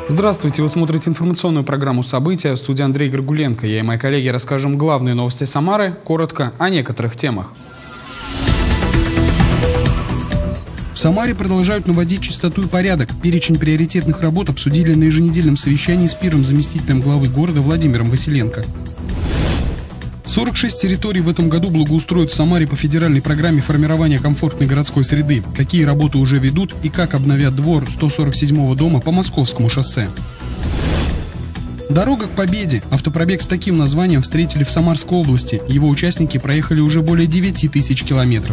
Здравствуйте, вы смотрите информационную программу «События». В студии Андрей Горгуленко. Я и мои коллеги расскажем главные новости Самары, коротко о некоторых темах. В Самаре продолжают наводить чистоту и порядок. Перечень приоритетных работ обсудили на еженедельном совещании с первым заместителем главы города Владимиром Василенко. 46 территорий в этом году благоустроят в Самаре по федеральной программе формирования комфортной городской среды. Какие работы уже ведут и как обновят двор 147-го дома по Московскому шоссе. Дорога к победе. Автопробег с таким названием встретили в Самарской области. Его участники проехали уже более 9 тысяч километров.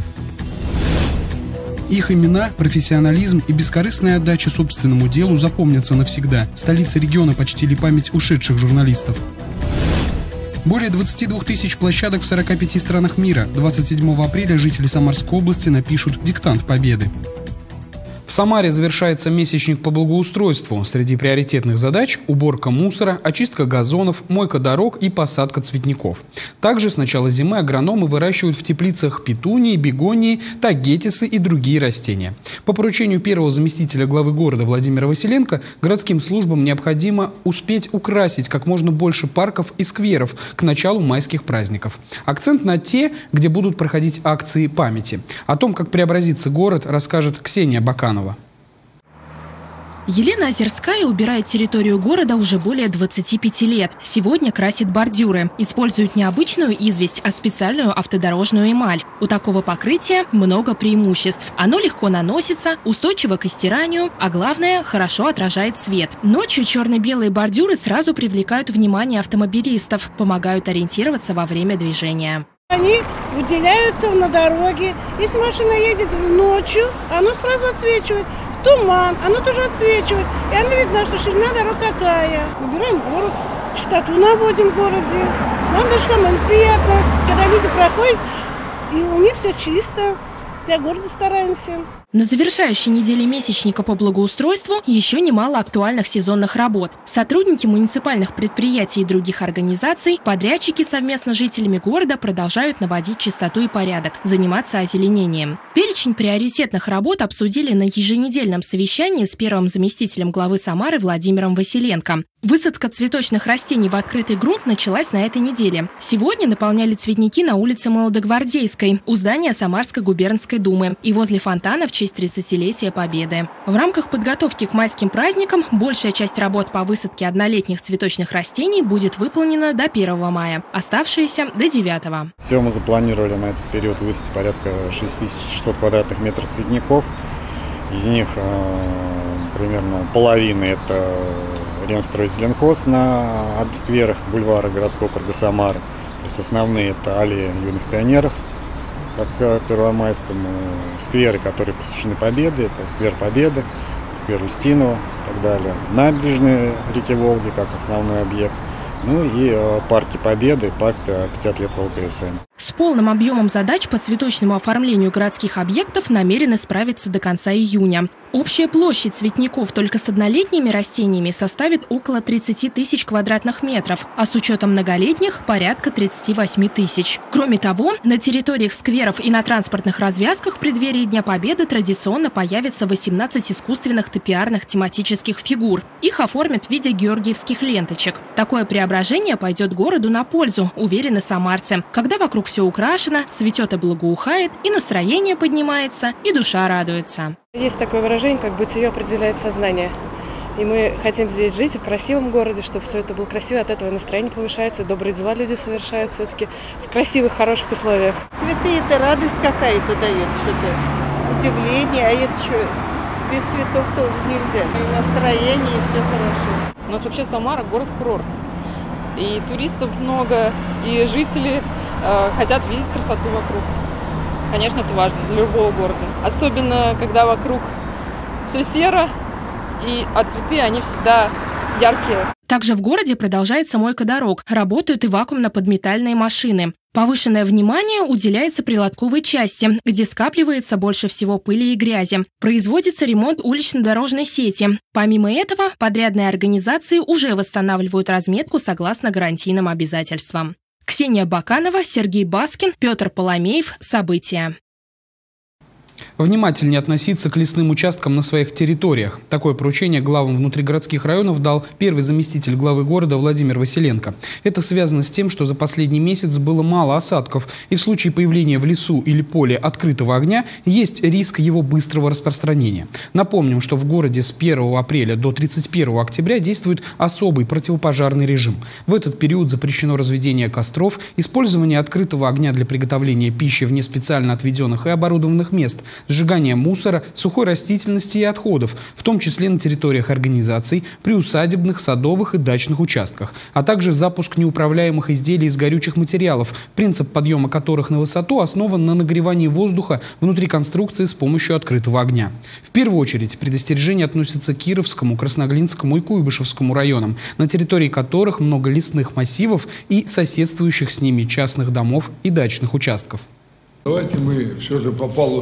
Их имена, профессионализм и бескорыстная отдача собственному делу запомнятся навсегда. В столице региона почтили память ушедших журналистов. Более 22 тысяч площадок в 45 странах мира. 27 апреля жители Самарской области напишут диктант победы. В Самаре завершается месячник по благоустройству. Среди приоритетных задач – уборка мусора, очистка газонов, мойка дорог и посадка цветников. Также с начала зимы агрономы выращивают в теплицах петунии, бегонии, тагетисы и другие растения. По поручению первого заместителя главы города Владимира Василенко городским службам необходимо успеть украсить как можно больше парков и скверов к началу майских праздников. Акцент на те, где будут проходить акции памяти. О том, как преобразится город, расскажет Ксения Баканова. Елена Озерская убирает территорию города уже более 25 лет. Сегодня красит бордюры. Используют не обычную известь, а специальную автодорожную эмаль. У такого покрытия много преимуществ. Оно легко наносится, устойчиво к истиранию, а главное – хорошо отражает свет. Ночью черно-белые бордюры сразу привлекают внимание автомобилистов, помогают ориентироваться во время движения. Они выделяются на дороге. Если машина едет ночью, оно сразу отсвечивает. В туман, оно тоже отсвечивает. И оно видно, что ширина дорог какая. Убираем город, чистоту наводим в городе. Нам даже самое приятно, когда люди проходят, и у них все чисто. Для города стараемся. На завершающей неделе месячника по благоустройству еще немало актуальных сезонных работ. Сотрудники муниципальных предприятий и других организаций, подрядчики совместно с жителями города продолжают наводить чистоту и порядок, заниматься озеленением. Перечень приоритетных работ обсудили на еженедельном совещании с первым заместителем главы Самары Владимиром Василенко. Высадка цветочных растений в открытый грунт началась на этой неделе. Сегодня наполняли цветники на улице Молодогвардейской, у здания Самарской губернской думы и возле фонтана в честь 30-летия Победы. В рамках подготовки к майским праздникам большая часть работ по высадке однолетних цветочных растений будет выполнена до 1 мая, оставшиеся до 9. Всего мы запланировали на этот период высадить порядка 6600 квадратных метров цветников. Из них примерно половина – это Ремстройзеленхоз на скверах бульвара городского округа Самары. То есть основные – это аллея юных пионеров, как к Первомайскому, скверы, которые посвящены Победе, это сквер Победы, сквер Устинова и так далее. Набережные реки Волги как основной объект. Ну и парки Победы, парк 50 лет ВЛКСМ. С полным объемом задач по цветочному оформлению городских объектов намерены справиться до конца июня. Общая площадь цветников только с однолетними растениями составит около 30 тысяч квадратных метров, а с учетом многолетних – порядка 38 тысяч. Кроме того, на территориях скверов и на транспортных развязках в преддверии Дня Победы традиционно появится 18 искусственных топиарных тематических фигур. Их оформят в виде георгиевских ленточек. Такое преображение пойдет городу на пользу, уверены самарцы. Когда вокруг все украшено, цветет и благоухает, и настроение поднимается, и душа радуется. Есть такое выражение, как бытие определяет сознание. И мы хотим здесь жить, в красивом городе, чтобы все это было красиво, от этого настроение повышается, добрые дела люди совершают все-таки в красивых, хороших условиях. Цветы – это радость какая-то дает, что-то удивление, а это что, без цветов тоже нельзя. И настроение, и все хорошо. У нас вообще Самара – город-курорт. И туристов много, и жители хотят видеть красоту вокруг. Конечно, это важно для любого города. Особенно, когда вокруг все серо, а цветы, они всегда яркие. Также в городе продолжается мойка дорог. Работают и вакуумно-подметальные машины. Повышенное внимание уделяется прилотковой части, где скапливается больше всего пыли и грязи. Производится ремонт улично-дорожной сети. Помимо этого, подрядные организации уже восстанавливают разметку согласно гарантийным обязательствам. Ксения Баканова, Сергей Баскин, Петр Поломеев. События. Внимательнее относиться к лесным участкам на своих территориях. Такое поручение главам внутригородских районов дал первый заместитель главы города Владимир Василенко. Это связано с тем, что за последний месяц было мало осадков, и в случае появления в лесу или поле открытого огня есть риск его быстрого распространения. Напомним, что в городе с 1 апреля до 31 октября действует особый противопожарный режим. В этот период запрещено разведение костров, использование открытого огня для приготовления пищи вне специально отведенных и оборудованных мест, сжигание мусора, сухой растительности и отходов, в том числе на территориях организаций, приусадебных, садовых и дачных участках, а также запуск неуправляемых изделий из горючих материалов, принцип подъема которых на высоту основан на нагревании воздуха внутри конструкции с помощью открытого огня. В первую очередь предостережение относится к Кировскому, Красноглинскому и Куйбышевскому районам, на территории которых много лесных массивов и соседствующих с ними частных домов и дачных участков. Давайте мы все же по поводу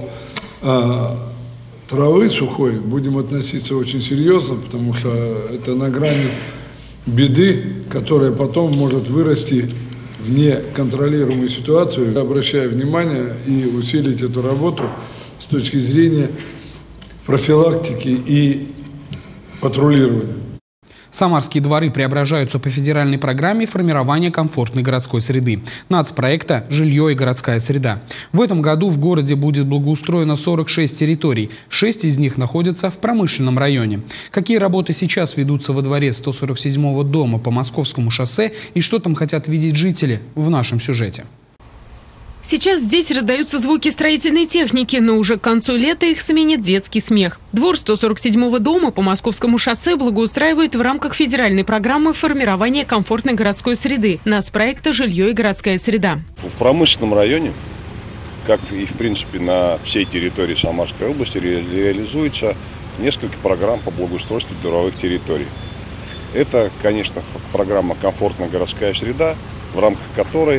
травы сухой будем относиться очень серьезно, потому что это на грани беды, которая потом может вырасти в неконтролируемую ситуацию. Обращаю внимание и усилить эту работу с точки зрения профилактики и патрулирования. Самарские дворы преображаются по федеральной программе формирования комфортной городской среды. Нацпроекта «Жилье и городская среда». В этом году в городе будет благоустроено 46 территорий. 6 из них находятся в промышленном районе. Какие работы сейчас ведутся во дворе 147-го дома по Московскому шоссе и что там хотят видеть жители, в нашем сюжете. Сейчас здесь раздаются звуки строительной техники, но уже к концу лета их сменит детский смех. Двор 147-го дома по Московскому шоссе благоустраивают в рамках федеральной программы формирования комфортной городской среды нацпроекта «Жилье и городская среда». В промышленном районе, как и в принципе на всей территории Самарской области, реализуется несколько программ по благоустройству дворовых территорий. Это, конечно, программа «Комфортная городская среда», в рамках которой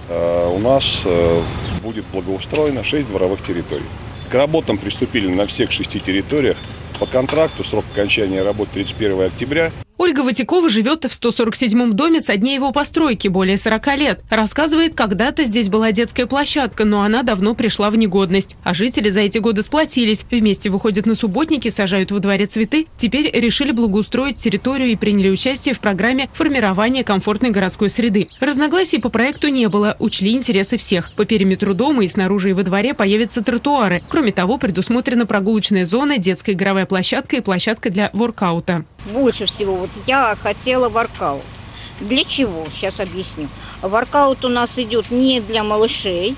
у нас будет благоустроено 6 дворовых территорий. К работам приступили на всех 6 территориях. По контракту срок окончания работ 31 октября. Ольга Ватякова живет в 147-м доме со дня его постройки, более 40 лет. Рассказывает, когда-то здесь была детская площадка, но она давно пришла в негодность. А жители за эти годы сплотились. Вместе выходят на субботники, сажают во дворе цветы. Теперь решили благоустроить территорию и приняли участие в программе формирования комфортной городской среды. Разногласий по проекту не было. Учли интересы всех. По периметру дома и снаружи и во дворе появятся тротуары. Кроме того, предусмотрена прогулочная зона, детская игровая площадка и площадка для воркаута. Больше всего я хотела воркаут. Для чего? Сейчас объясню. Воркаут у нас идет не для малышей,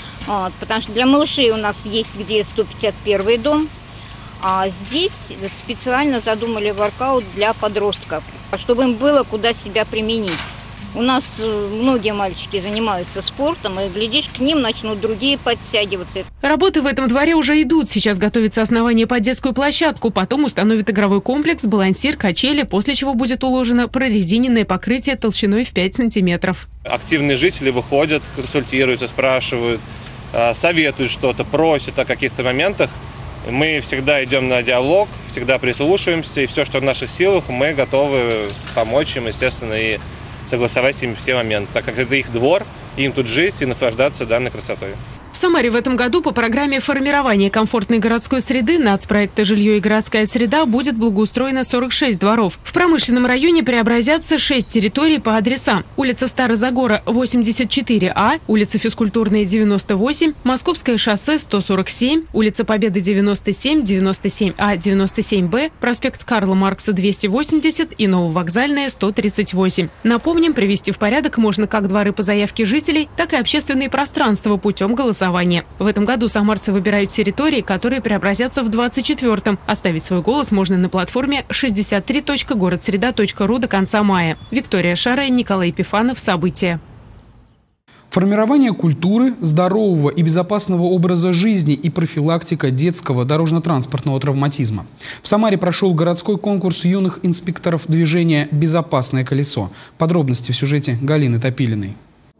потому что для малышей у нас есть где 151 дом, а здесь специально задумали воркаут для подростков, чтобы им было куда себя применить. У нас многие мальчики занимаются спортом, и, глядишь, к ним начнут другие подтягиваться. Работы в этом дворе уже идут. Сейчас готовится основание под детскую площадку, потом установят игровой комплекс, балансир, качели, после чего будет уложено прорезиненное покрытие толщиной в 5 сантиметров. Активные жители выходят, консультируются, спрашивают, советуют что-то, просят о каких-то моментах. Мы всегда идем на диалог, всегда прислушиваемся, и все, что в наших силах, мы готовы помочь им, естественно, и согласовать с ними все моменты, так как это их двор, им тут жить и наслаждаться данной красотой. В Самаре в этом году по программе формирования комфортной городской среды нацпроекта «Жилье и городская среда» будет благоустроено 46 дворов. В промышленном районе преобразятся 6 территорий по адресам: улица Старозагора 84А, улица Физкультурная 98, Московское шоссе 147, улица Победы 97, 97А, 97Б, проспект Карла Маркса 280 и Нововокзальная 138. Напомним, привести в порядок можно как дворы по заявке жителей, так и общественные пространства путем голосования. В этом году самарцы выбирают территории, которые преобразятся в 24-м. Оставить свой голос можно на платформе 63.городсреда.ру до конца мая. Виктория Шарая, Николай Епифанов. События. Формирование культуры, здорового и безопасного образа жизни и профилактика детского дорожно-транспортного травматизма. В Самаре прошел городской конкурс юных инспекторов движения «Безопасное колесо». Подробности в сюжете Галины Топилиной.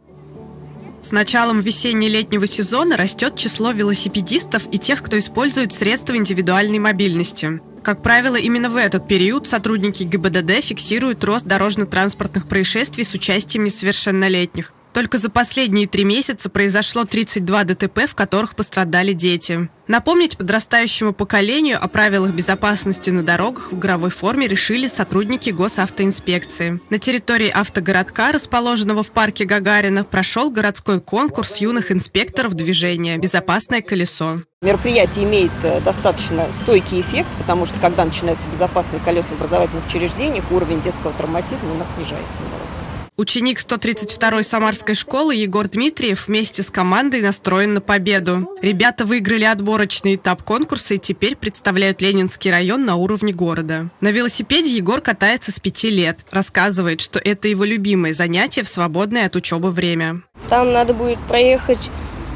С началом весенне-летнего сезона растет число велосипедистов и тех, кто использует средства индивидуальной мобильности. Как правило, именно в этот период сотрудники ГИБДД фиксируют рост дорожно-транспортных происшествий с участием несовершеннолетних. Только за последние 3 месяца произошло 32 ДТП, в которых пострадали дети. Напомнить подрастающему поколению о правилах безопасности на дорогах в игровой форме решили сотрудники госавтоинспекции. На территории автогородка, расположенного в парке Гагарина, прошел городской конкурс юных инспекторов движения «Безопасное колесо». Мероприятие имеет достаточно стойкий эффект, потому что когда начинаются безопасные колеса в образовательных учреждениях, уровень детского травматизма у нас снижается на дорогах. Ученик 132-й Самарской школы Егор Дмитриев вместе с командой настроен на победу. Ребята выиграли отборочный этап конкурса и теперь представляют Ленинский район на уровне города. На велосипеде Егор катается с 5 лет. Рассказывает, что это его любимое занятие в свободное от учебы время. Там надо будет проехать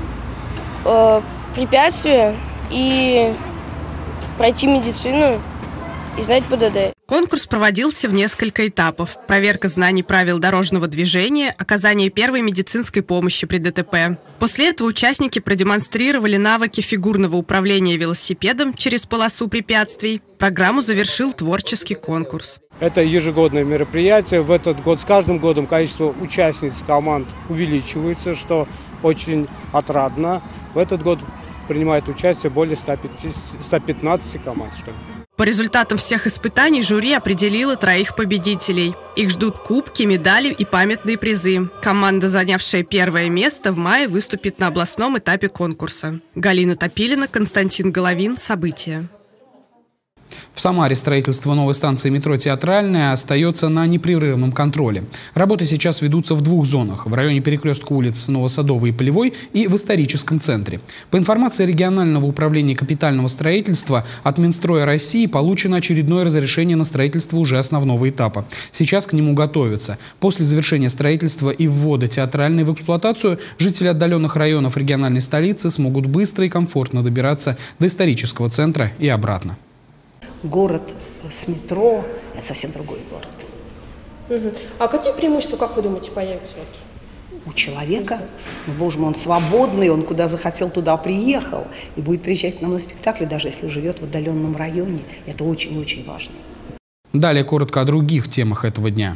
препятствия и пройти медицину и сдать ПДД. Конкурс проводился в несколько этапов. Проверка знаний правил дорожного движения, оказание первой медицинской помощи при ДТП. После этого участники продемонстрировали навыки фигурного управления велосипедом через полосу препятствий. Программу завершил творческий конкурс. Это ежегодное мероприятие. В этот год с каждым годом количество участниц команд увеличивается, что очень отрадно. В этот год принимает участие более 115 команд, что ли. По результатам всех испытаний жюри определило 3 победителей. Их ждут кубки, медали и памятные призы. Команда, занявшая 1-е место, в мае выступит на областном этапе конкурса. Галина Топилина, Константин Головин. События. В Самаре строительство новой станции метро «Театральная» остается на непрерывном контроле. Работы сейчас ведутся в 2 зонах – в районе перекрестка улиц Новосадовой и Полевой и в историческом центре. По информации регионального управления капитального строительства, от Минстроя России получено очередное разрешение на строительство уже основного этапа. Сейчас к нему готовятся. После завершения строительства и ввода «Театральной» в эксплуатацию жители отдаленных районов региональной столицы смогут быстро и комфортно добираться до исторического центра и обратно. Город с метро – это совсем другой город. А какие преимущества, как вы думаете, появятся? У человека, боже мой, он свободный, он куда захотел, туда приехал. И будет приезжать к нам на спектакли, даже если живет в отдаленном районе. Это очень-очень важно. Далее коротко о других темах этого дня.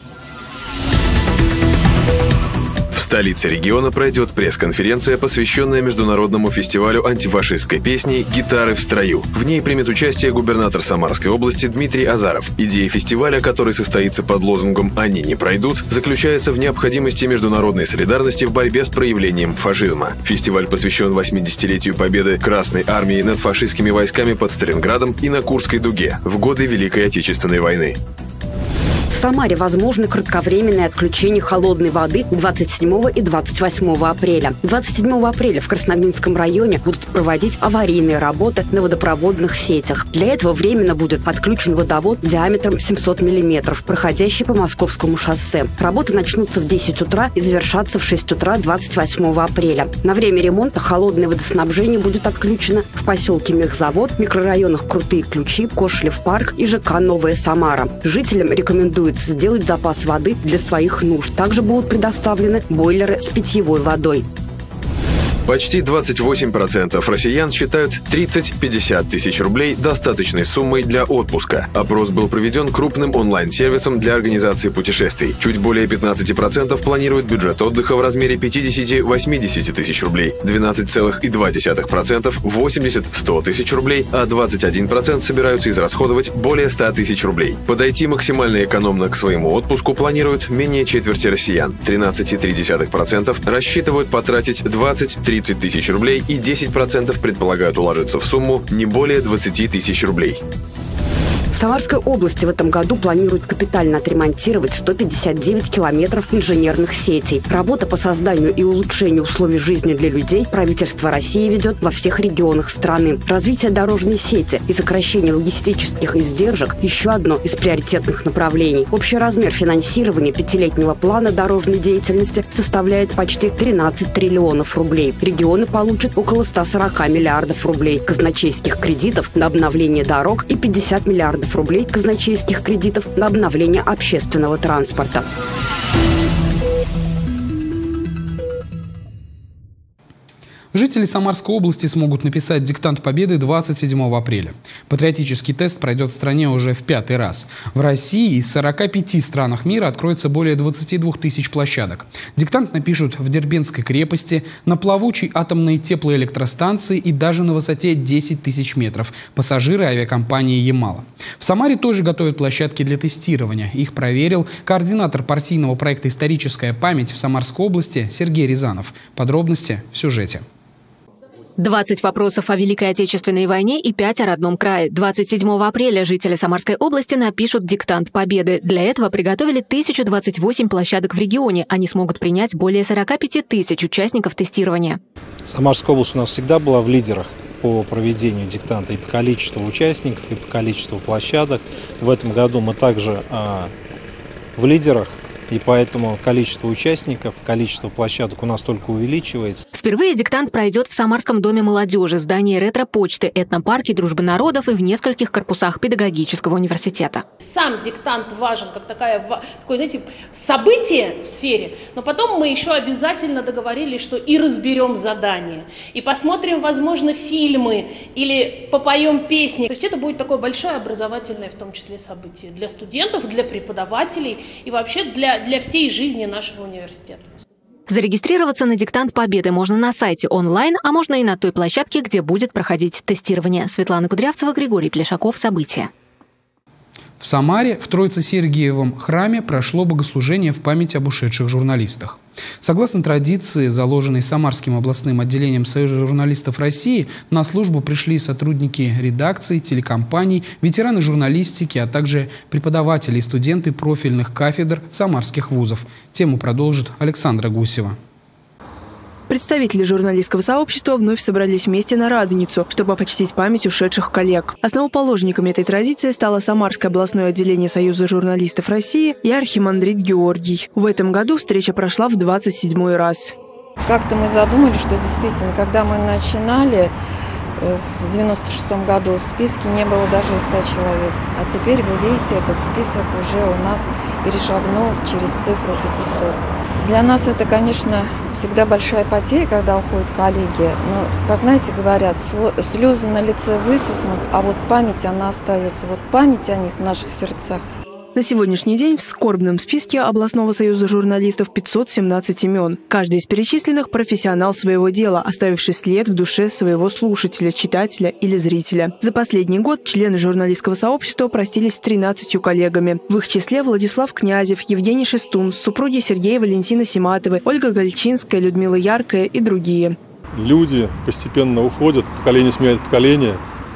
В столице региона пройдет пресс-конференция, посвященная международному фестивалю антифашистской песни «Гитары в строю». В ней примет участие губернатор Самарской области Дмитрий Азаров. Идея фестиваля, который состоится под лозунгом «Они не пройдут», заключается в необходимости международной солидарности в борьбе с проявлением фашизма. Фестиваль посвящен 80-летию победы Красной армии над фашистскими войсками под Сталинградом и на Курской дуге в годы Великой Отечественной войны. В Самаре возможно кратковременное отключение холодной воды 27 и 28 апреля. 27 апреля в Красногнинском районе будут проводить аварийные работы на водопроводных сетях. Для этого временно будет отключен водовод диаметром 700 мм, проходящий по Московскому шоссе. Работы начнутся в 10 утра и завершатся в 6 утра 28 апреля. На время ремонта холодное водоснабжение будет отключено в поселке Мехзавод, микрорайонах Крутые Ключи, Кошелев парк и ЖК Новая Самара. Жителям рекомендуется сделать запас воды для своих нужд. Также будут предоставлены бойлеры с питьевой водой. Почти 28% россиян считают 30-50 тысяч рублей достаточной суммой для отпуска. Опрос был проведен крупным онлайн-сервисом для организации путешествий. Чуть более 15% планируют бюджет отдыха в размере 50-80 тысяч рублей, 12,2% – 80-100 тысяч рублей, а 21% собираются израсходовать более 100 тысяч рублей. Подойти максимально экономно к своему отпуску планируют менее четверти россиян. 13,3% рассчитывают потратить 20-30 тысяч рублей и 10% предполагают уложиться в сумму не более 20 тысяч рублей. В Самарской области в этом году планируют капитально отремонтировать 159 километров инженерных сетей. Работа по созданию и улучшению условий жизни для людей правительство России ведет во всех регионах страны. Развитие дорожной сети и сокращение логистических издержек – еще одно из приоритетных направлений. Общий размер финансирования 5-летнего плана дорожной деятельности составляет почти 13 триллионов рублей. Регионы получат около 140 миллиардов рублей казначейских кредитов на обновление дорог и 50 миллиардов рублей казначейских кредитов на обновление общественного транспорта. Жители Самарской области смогут написать диктант Победы 27 апреля. Патриотический тест пройдет в стране уже в 5-й раз. В России из 45 странах мира откроется более 22 тысяч площадок. Диктант напишут в Дербентской крепости, на плавучей атомной теплоэлектростанции и даже на высоте 10 тысяч метров. Пассажиры авиакомпании «Ямала». В Самаре тоже готовят площадки для тестирования. Их проверил координатор партийного проекта «Историческая память» в Самарской области Сергей Рязанов. Подробности в сюжете. 20 вопросов о Великой Отечественной войне и 5 о родном крае. 27 апреля жители Самарской области напишут диктант Победы. Для этого приготовили 1028 площадок в регионе. Они смогут принять более 45 тысяч участников тестирования. Самарская область у нас всегда была в лидерах по проведению диктанта и по количеству участников, и по количеству площадок. В этом году мы также в лидерах. И поэтому количество участников, количество площадок у нас только увеличивается. Впервые диктант пройдет в Самарском доме молодежи, здании ретро-почты, этнопарке Дружбы народов и в нескольких корпусах педагогического университета. Сам диктант важен как такое, знаете, событие в сфере, но потом мы еще обязательно договорились, что и разберем задание, и посмотрим, возможно, фильмы или попоем песни. То есть это будет такое большое образовательное, в том числе, событие для студентов, для преподавателей и вообще для всей жизни нашего университета. Зарегистрироваться на диктант Победы можно на сайте онлайн, а можно и на той площадке, где будет проходить тестирование. Светлана Кудрявцева, Григорий Плешаков. События. В Самаре в Троице-Сергиевом храме прошло богослужение в память об ушедших журналистах. Согласно традиции, заложенной Самарским областным отделением Союза журналистов России, на службу пришли сотрудники редакций, телекомпаний, ветераны журналистики, а также преподаватели и студенты профильных кафедр самарских вузов. Тему продолжит Александра Гусева. Представители журналистского сообщества вновь собрались вместе на Радоницу, чтобы почтить память ушедших коллег. Основоположниками этой традиции стало Самарское областное отделение Союза журналистов России и архимандрит Георгий. В этом году встреча прошла в 27-й раз. Как-то мы задумали, что действительно, когда мы начинали в 96-м году, в списке не было даже и 100 человек. А теперь, вы видите, этот список уже у нас перешагнул через цифру 500. Для нас это, конечно, всегда большая потеря, когда уходят коллеги. Но, как, знаете, говорят, слезы на лице высохнут, а вот память, она остается. Вот память о них в наших сердцах. На сегодняшний день в скорбном списке областного союза журналистов 517 имен. Каждый из перечисленных – профессионал своего дела, оставивший след в душе своего слушателя, читателя или зрителя. За последний год члены журналистского сообщества простились с 13 коллегами. В их числе Владислав Князев, Евгений Шестун, супруги Сергея и Валентины Симатовы, Ольга Гальчинская, Людмила Яркая и другие. Люди постепенно уходят, поколение сменяет поколение.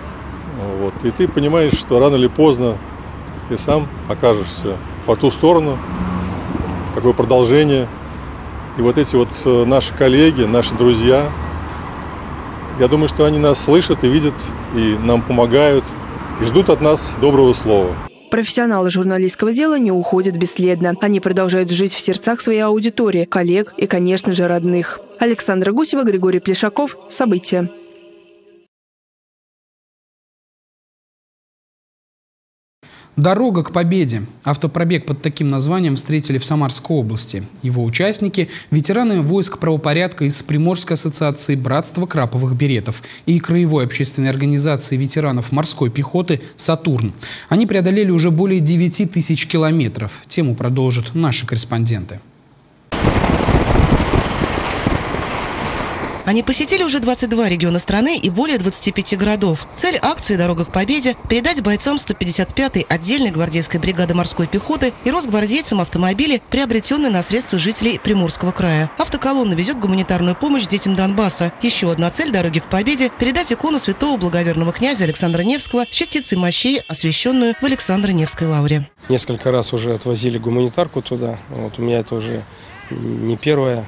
И ты понимаешь, что рано или поздно ты сам окажешься по ту сторону, такое продолжение. И вот эти вот наши коллеги, наши друзья, я думаю, что они нас слышат и видят, и нам помогают, и ждут от нас доброго слова. Профессионалы журналистского дела не уходят бесследно. Они продолжают жить в сердцах своей аудитории, коллег и, конечно же, родных. Александра Гусева, Григорий Плешаков. События. Дорога к победе. Автопробег под таким названием встретили в Самарской области. Его участники – ветераны войск правопорядка из Приморской ассоциации братства краповых беретов и краевой общественной организации ветеранов морской пехоты «Сатурн». Они преодолели уже более 9 тысяч километров. Тему продолжат наши корреспонденты. Они посетили уже 22 региона страны и более 25 городов. Цель акции «Дорога к победе» – передать бойцам 155-й отдельной гвардейской бригады морской пехоты и росгвардейцам автомобили, приобретенные на средства жителей Приморского края. Автоколонна везет гуманитарную помощь детям Донбасса. Еще одна цель «Дороги к победе» – передать икону святого благоверного князя Александра Невского с частицей мощей, освященную в Александро-Невской лавре. Несколько раз уже отвозили гуманитарку туда. У меня это уже не первое.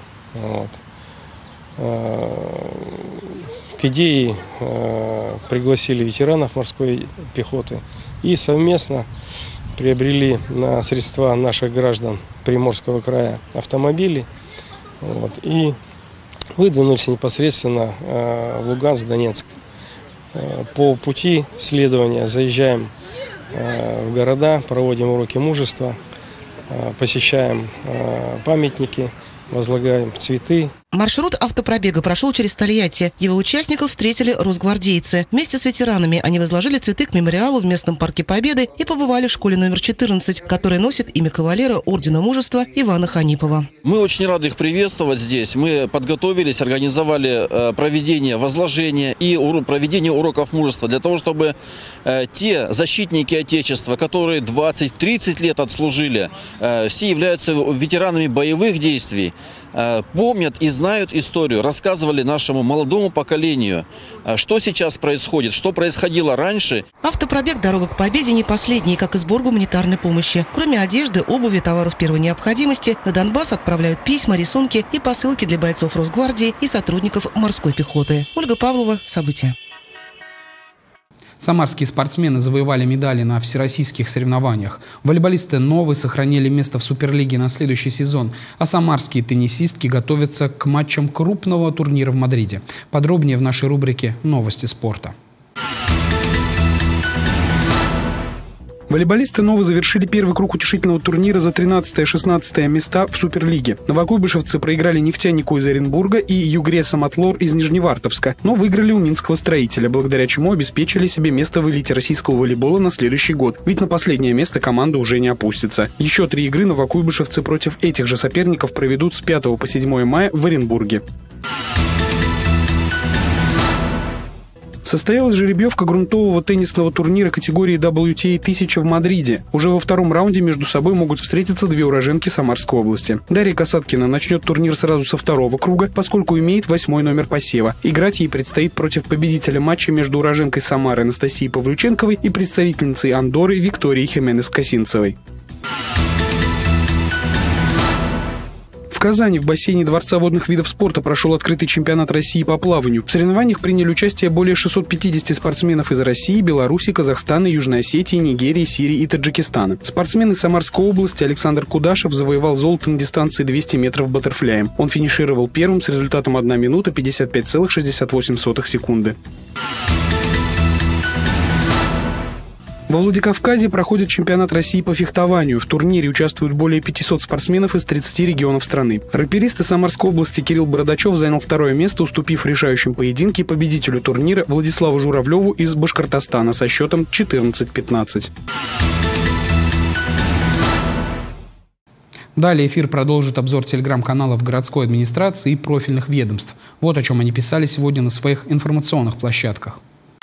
К идее пригласили ветеранов морской пехоты и совместно приобрели на средства наших граждан Приморского края автомобили и выдвинулись непосредственно в Луганск, Донецк. По пути следования заезжаем в города, проводим уроки мужества, посещаем памятники, возлагаем цветы. Маршрут автопробега прошел через Тольятти. Его участников встретили росгвардейцы. Вместе с ветеранами они возложили цветы к мемориалу в местном парке Победы и побывали в школе номер 14, которая носит имя кавалера Ордена Мужества Ивана Ханипова. Мы очень рады их приветствовать здесь. Мы подготовились, организовали проведение возложения и проведение уроков мужества для того, чтобы те защитники Отечества, которые 20-30 лет отслужили, все являются ветеранами боевых действий, помнят и знают историю, рассказывали нашему молодому поколению, что сейчас происходит, что происходило раньше. Автопробег «Дорога к Победе» не последний, как и сбор гуманитарной помощи. Кроме одежды, обуви, товаров первой необходимости, на Донбасс отправляют письма, рисунки и посылки для бойцов Росгвардии и сотрудников морской пехоты. Ольга Павлова, события. Самарские спортсмены завоевали медали на всероссийских соревнованиях. Волейболисты «Новы» сохранили место в Суперлиге на следующий сезон, а самарские теннисистки готовятся к матчам крупного турнира в Мадриде. Подробнее в нашей рубрике «Новости спорта». Волейболисты «Новы» завершили первый круг утешительного турнира за 13-16 места в Суперлиге. Новокуйбышевцы проиграли «Нефтянику» из Оренбурга и «Югре Самотлор» из Нижневартовска, но выиграли у минского «Строителя», благодаря чему обеспечили себе место в элите российского волейбола на следующий год. Ведь на последнее место команда уже не опустится. Еще 3 игры новокуйбышевцы против этих же соперников проведут с 5 по 7 мая в Оренбурге. Состоялась жеребьевка грунтового теннисного турнира категории WTA 1000 в Мадриде. Уже во втором раунде между собой могут встретиться 2 уроженки Самарской области. Дарья Касаткина начнет турнир сразу со 2-го круга, поскольку имеет 8-й номер посева. Играть ей предстоит против победителя матча между уроженкой Самары Анастасией Павлюченковой и представительницей Андорры Викторией Хименес-Косинцевой. В Казани в бассейне Дворца водных видов спорта прошел открытый чемпионат России по плаванию. В соревнованиях приняли участие более 650 спортсменов из России, Беларуси, Казахстана, Южной Осетии, Нигерии, Сирии и Таджикистана. Спортсмен из Самарской области Александр Кудашев завоевал золото на дистанции 200 метров баттерфляем. Он финишировал первым с результатом 1 минута 55,68 секунды. Во Владикавказе проходит чемпионат России по фехтованию. В турнире участвуют более 500 спортсменов из 30 регионов страны. Рэперист из Самарской области Кирилл Бородачев занял 2-е место, уступив в решающем поединке победителю турнира Владиславу Журавлеву из Башкортостана со счетом 14-15. Далее эфир продолжит обзор телеграм-каналов городской администрации и профильных ведомств. Вот о чем они писали сегодня на своих информационных площадках.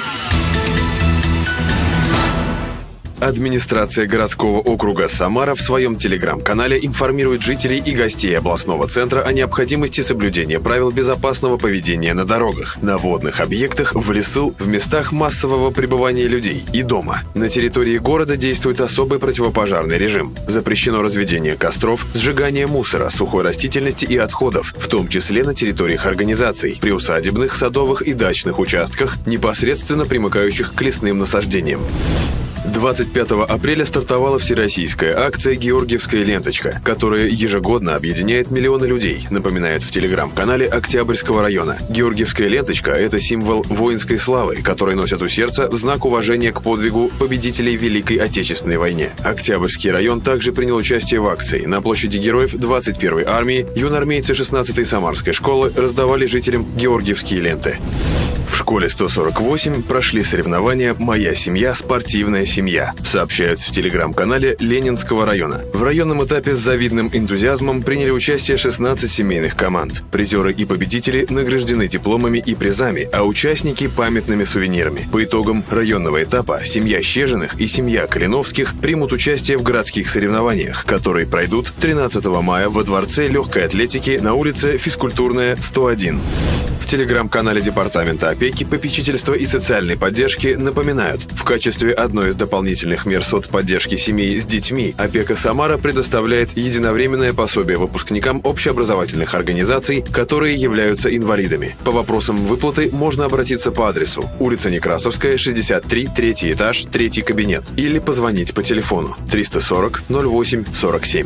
Администрация городского округа Самара в своем телеграм-канале информирует жителей и гостей областного центра о необходимости соблюдения правил безопасного поведения на дорогах, на водных объектах, в лесу, в местах массового пребывания людей и дома. На территории города действует особый противопожарный режим. Запрещено разведение костров, сжигание мусора, сухой растительности и отходов, в том числе на территориях организаций, приусадебных, садовых и дачных участках, непосредственно примыкающих к лесным насаждениям. 25 апреля стартовала всероссийская акция «Георгиевская ленточка», которая ежегодно объединяет миллионы людей, напоминает в телеграм-канале Октябрьского района. Георгиевская ленточка – это символ воинской славы, который носят у сердца в знак уважения к подвигу победителей в Великой Отечественной войне. Октябрьский район также принял участие в акции. На площади Героев 21-й армии юноармейцы 16-й Самарской школы раздавали жителям георгиевские ленты. В школе 148 прошли соревнования «Моя семья. Спортивная семья», сообщают в телеграм-канале Ленинского района. В районном этапе с завидным энтузиазмом приняли участие 16 семейных команд. Призеры и победители награждены дипломами и призами, а участники – памятными сувенирами. По итогам районного этапа семья Щежиных и семья Калиновских примут участие в городских соревнованиях, которые пройдут 13 мая во Дворце легкой атлетики на улице Физкультурная, 101. В телеграм-канале Департамента опеки, попечительства и социальной поддержки напоминают, в качестве одной из дополнительных мер соцподдержки семей с детьми Опека Самара предоставляет единовременное пособие выпускникам общеобразовательных организаций, которые являются инвалидами. По вопросам выплаты можно обратиться по адресу: улица Некрасовская, 63, 3-й этаж, 3-й кабинет, или позвонить по телефону 340 08 47.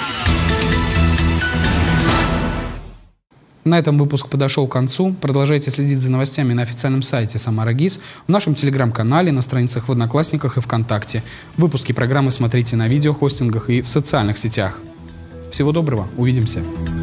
На этом выпуск подошел к концу. Продолжайте следить за новостями на официальном сайте Самара ГИС, в нашем телеграм-канале, на страницах в Одноклассниках и ВКонтакте. Выпуски программы смотрите на видеохостингах и в социальных сетях. Всего доброго, увидимся.